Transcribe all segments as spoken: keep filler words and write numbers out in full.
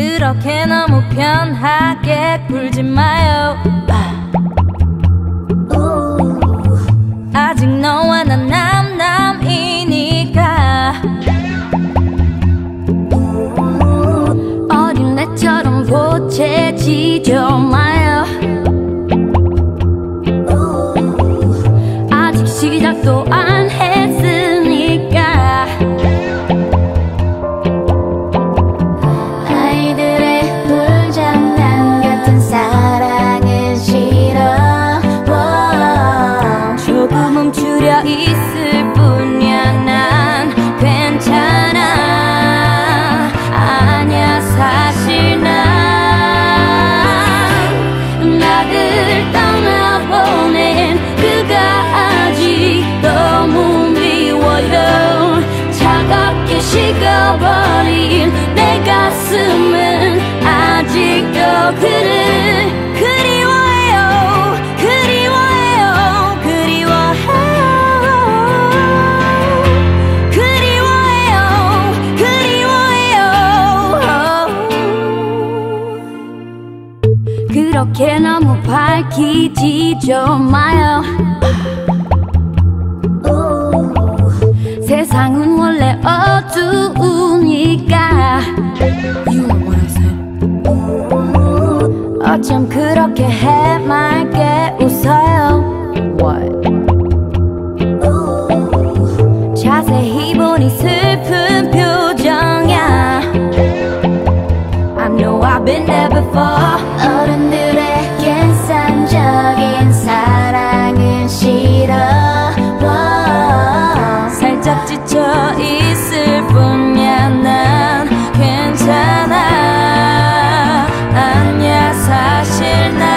그렇게 너무 편하게 굴지 마요. 아직 너와 난 남남이니까 어린애처럼 보채지지 마요. 아직 시작도 안 했으니까 아이들의 불장난 같은 사랑은 싫어. 조금 멈추려 있을 뿐이야. 난 괜찮아. 아니야 사실 난 나를 떠나보낸 그가 아직 너무 미워요. 차갑게 식어버린 내 가슴은 아직도 그를 그리워해요. 그리워해요. 그리워해요. 그리워해요. 그리워해요. 그렇게 너무 밝히지 좀 마요. 세상은 원래 어두우니까 You know what I said. 어쩜 그렇게 해맑게 웃어요. What? 자세히 보니 슬픈 표정이야. I know I've been there before. 어른들의 계산적인 사랑은 싫어. 살짝 지쳐 있을 뿐이야. 난 괜찮아. 아니야 사실 난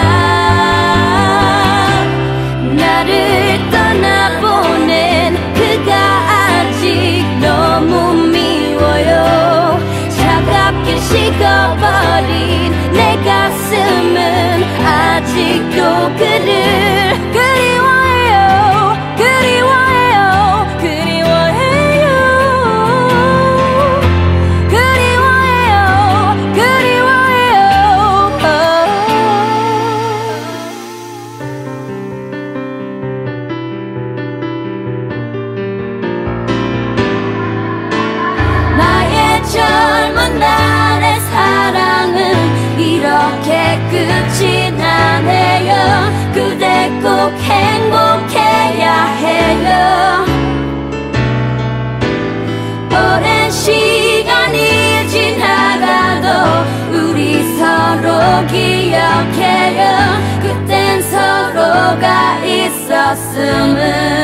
나를 떠나보낸 그가 아직 너무 미워요. 차갑게 식어버린 내 가슴은 아직도 그를 그리워해요. 그리워해요. 그리워해요. 그리워해요. 그리워해요. 나의 젊은 날의 사랑은 이렇게 끝이 나네요. 그대 꼭 행복해야 해요. 오랜 시간이 지나가도 우리 서로 기억해요. 그땐 서로가 있었음을.